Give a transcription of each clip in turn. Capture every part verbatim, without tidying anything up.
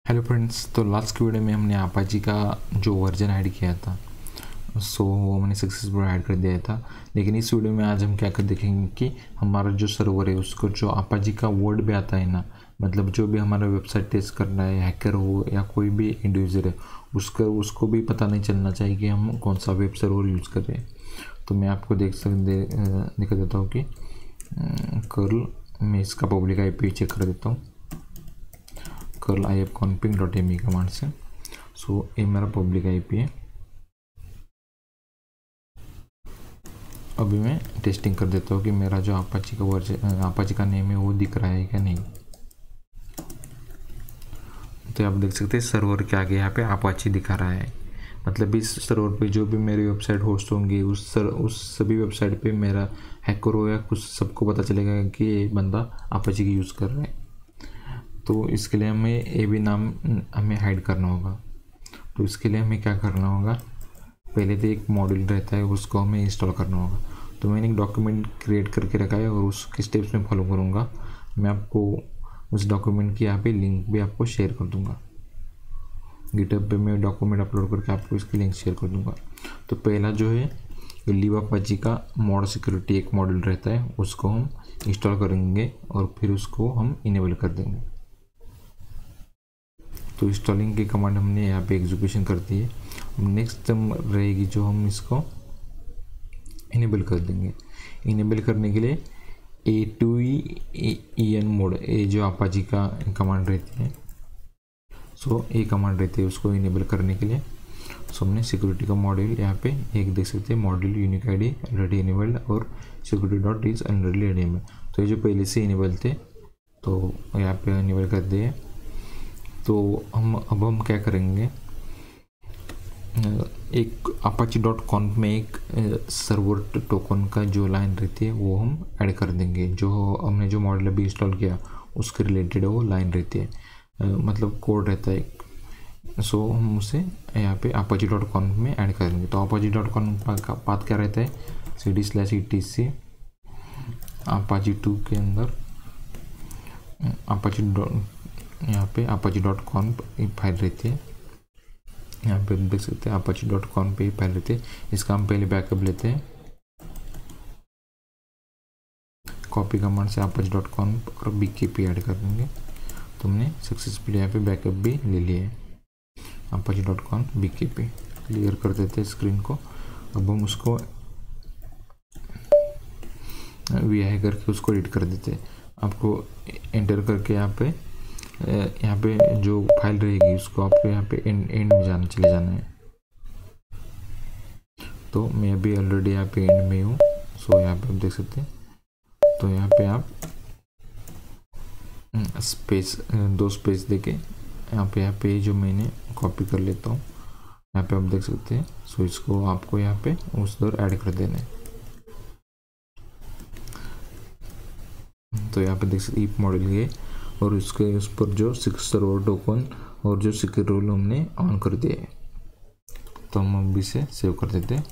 Hello friends, तो last की video में हमने अपाची का जो वर्जन ऐड किया था सो वो हमने सक्सेसफुल ऐड कर दिया था। लेकिन इस वीडियो में आज हम क्या कर देखेंगे कि हमारा जो सर्वर है उसको जो अपाची का वर्ड भी आता है ना, मतलब जो भी हमारा वेबसाइट टेस्ट करना है, हैकर हो या कोई भी इंडिविजुअल है, उसका उसको भी पता नहीं चलना चाहिए कि हम कौन सा वेब सर्वर यूज़ कर रहे हैं। तो मैं आपको देख सक दे, दिखा देता हूँ कि कर्ल मैं इसका पब्लिक आई पी चेक कर देता हूँ curl I F config dot M E command से। सो ये मेरा पब्लिक आई पी है। अभी मैं टेस्टिंग कर देता हूँ कि मेरा जो अपाची का वर्जन अपाची का नेम है वो दिख रहा है क्या नहीं। तो आप देख सकते हैं सर्वर के आगे यहाँ पे अपाची दिखा रहा है, मतलब इस सर्वर पे जो भी मेरी वेबसाइट होस्ट होंगी उस सर उस सभी वेबसाइट पे मेरा हैकर हो या कुछ सबको पता चलेगा कि ये बंदा अपाची की यूज़ कर रहा है। तो इसके लिए हमें ए बी नाम हमें हाइड करना होगा। तो इसके लिए हमें क्या करना होगा, पहले तो एक मॉड्यूल रहता है उसको हमें इंस्टॉल करना होगा। तो मैंने एक डॉक्यूमेंट क्रिएट करके रखा है और उसके स्टेप्स में फॉलो करूँगा। मैं आपको उस डॉक्यूमेंट की यहाँ पे लिंक भी आपको शेयर कर दूँगा। गिटहब पे मैं डॉक्यूमेंट अपलोड करके आपको इसकी लिंक शेयर कर दूँगा। तो पहला जो है लीव अपाची का मॉड सिक्योरिटी एक मॉड्यूल रहता है, उसको हम इंस्टॉल करेंगे और फिर उसको हम इनेबल कर देंगे। तो इंस्टॉलिंग की कमांड हमने यहाँ पे एग्जीक्यूशन कर दी है। नेक्स्ट रहेगी जो हम इसको इनेबल कर देंगे। इनेबल करने के लिए A two E N mod ए जो अपाची का कमांड रहती है, सो ए कमांड रहती है उसको इनेबल करने के लिए। सो हमने सिक्योरिटी का मॉड्यूल यहाँ पे एक देख सकते हैं, module unique I D already enabled और security dot is already enable. तो ये जो पहले से इनेबल थे तो यहाँ पे इनेबल कर दिए। तो हम अब हम क्या करेंगे, एक अपाची डॉट कॉन्फ में एक सर्वर टोकन का जो लाइन रहती है वो हम ऐड कर देंगे। जो हमने जो मॉडल अभी इंस्टॉल किया उसके रिलेटेड वो लाइन रहती है, मतलब कोड रहता है। सो हम उसे यहाँ पे अपाची डॉट कॉन्फ में ऐड करेंगे। तो अपाची डॉट कॉन्फ का पाथ क्या रहता है, C D slash E T C Apache two के अंदर अपाची डॉट यहाँ पे अपाची डॉट कॉम फाइल रहती है। यहाँ पे देख सकते हैं अपाची डॉट कॉम पे फाइल रहती है। इसका हम पहले बैकअप लेते हैं, कॉपी कमांड से अपाची डॉट कॉम और बी के पी ऐड कर देंगे। तो हमने सक्सेसफुली यहाँ पे बैकअप भी ले लिया है। Apache dot com B K P clear कर देते हैं स्क्रीन को। अब हम उसको वी आई करके उसको रीड कर देते हैं। आपको एंटर करके यहाँ पे यहाँ पे जो फाइल रहेगी उसको आपको यहाँ पे एंड एंड में जाना चले जाना है। तो मैं अभी ऑलरेडी यहाँ पे एंड में हूँ। सो यहाँ पे आप देख सकते हैं। तो यहाँ पे आप स्पेस दो स्पेस देके यहाँ पे यहाँ पे जो मैंने कॉपी कर लेता हूँ, यहाँ पे आप देख सकते हैं। सो इसको आपको यहाँ पे उस दर ऐड कर देना है। तो यहाँ पे देख सकते ईप मॉडल ये और उसके उस पर जो सिक्स सर्वर टोकन और जो सिक्योर रोल हमने ऑन कर दिया है। तो हम अभी से सेव कर देते हैं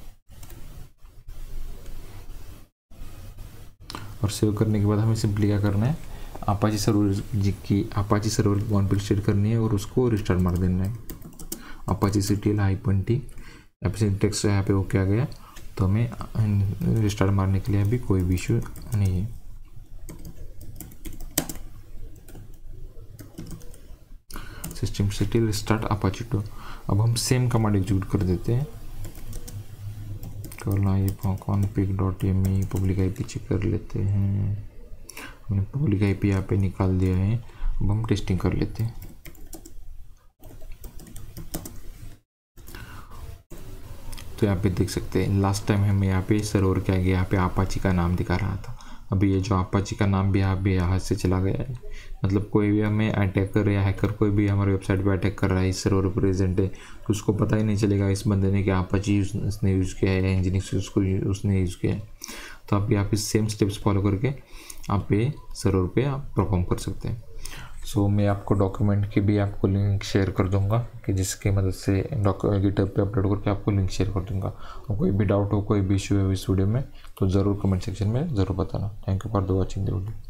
और सेव करने के बाद हमें सिंपली क्या करना है, अपाची सर्वर जी की अपाची सर्वर की कॉन्फ़िग सेट करनी है और उसको रिस्टार्ट मार देना है। Apache C T L hyphen T यहाँ पे सिंटेक्स यहाँ पे ओके आ गया। तो हमें रिस्टार्ट मारने के लिए अभी कोई भी इशू नहीं है। Systemctl start Apache two. अब हम सेम कमांड एग्जीक्यूट कर देते हैं। Config dot M E public I P check कर लेते हैं। हमने पब्लिक आई पी यहाँ पे निकाल दिया है। अब हम टेस्टिंग कर लेते हैं। तो यहाँ पे देख सकते हैं लास्ट टाइम हमें यहाँ पे सर्वर के आगे यहाँ पे अपाची का नाम दिखा रहा था। अभी ये जो अपाची का नाम भी यहाँ पे यहाँ से चला गया है। मतलब कोई भी हमें अटैकर या हैकर कोई भी हमारे वेबसाइट पे अटैक कर रहा है, इस सर्वर पर प्रेजेंट है, तो उसको पता ही नहीं चलेगा इस बंदे ने क्या अपाची उसने यूज़ किया है या इंजीनियरिंग उसको उसने यूज़ किया है। तो आप यहाँ पे सेम स्टेप्स फॉलो करके आप ये सर्वर पे आप परफॉर्म कर सकते हैं। सो so, मैं आपको डॉक्यूमेंट की भी आपको लिंक शेयर कर दूंगा कि जिसकी मदद से गिटहब पे अपलोड करके आपको लिंक शेयर कर दूंगा। और कोई भी डाउट हो, कोई भी इशू है इस वीडियो में तो ज़रूर कमेंट सेक्शन में ज़रूर बताना। Thank you for the watching the video.